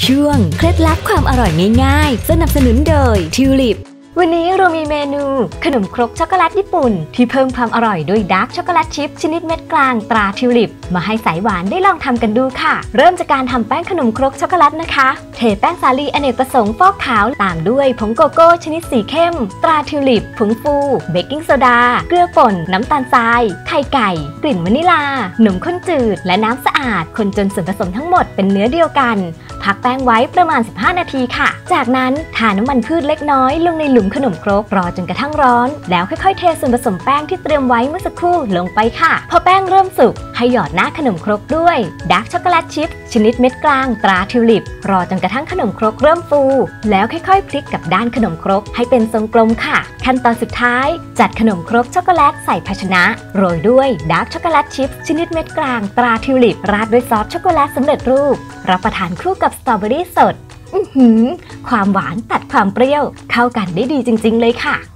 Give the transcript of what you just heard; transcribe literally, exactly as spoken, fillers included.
ช่วงเคล็ดลับความอร่อยง่ายๆสนับสนุนโดยทิวลิปวันนี้เรามีเมนูขนมครกช็อกโกแลตญี่ปุ่นที่เพิ่มความอร่อยด้วยดาร์กช็อกโกแลตชิพชนิดเม็ดกลางตราทิวลิปมาให้สายหวานได้ลองทำกันดูค่ะเริ่มจากการทำแป้งขนมครกช็อกโกแลตนะคะเทแป้งสาลีอเนกประสงค์ฟอกขาวตามด้วยผงโกโก้ชนิดสีเข้มตราทิวลิปผงฟูเบกกิ้งโซดาเกลือป่นน้ำตาลทรายไข่ไก่กลิ่นวานิลานมข้นจืดและน้ำสะอาดคนจนส่วนผสมทั้งหมดเป็นเนื้อเดียวกันพักแป้งไว้ประมาณสิบห้านาทีค่ะจากนั้นทาน้ำมันพืชเล็กน้อยลงในหลุมขนมครกรอจนกระทั่งร้อนแล้วค่อยๆเทส่วนผสมแป้งที่เตรียมไว้เมื่อสักครู่ลงไปค่ะพอแป้งเริ่มสุกให้หยอดหน้าขนมครกด้วยดาร์กช็อกโกแลตชิพชนิดเม็ดกลางตราทิวลิปรอจนกระทั่งขนมครกเริ่มฟูแล้วค่อยๆพลิกกับด้านขนมครกให้เป็นทรงกลมค่ะขั้นตอนสุดท้ายจัดขนมครกช็อกโกแลตใส่ภาชนะโรยด้วยดาร์กช็อกโกแลตชิพชนิดเม็ดกลางตราทิวลิปราดด้วยซอสช็อกโกแลตสำเร็จรูปรับประทานคู่กับสตรอเบอรี่สดอื้อหือความหวานตัดความเปรี้ยวเข้ากันได้ดีจริงๆเลยค่ะ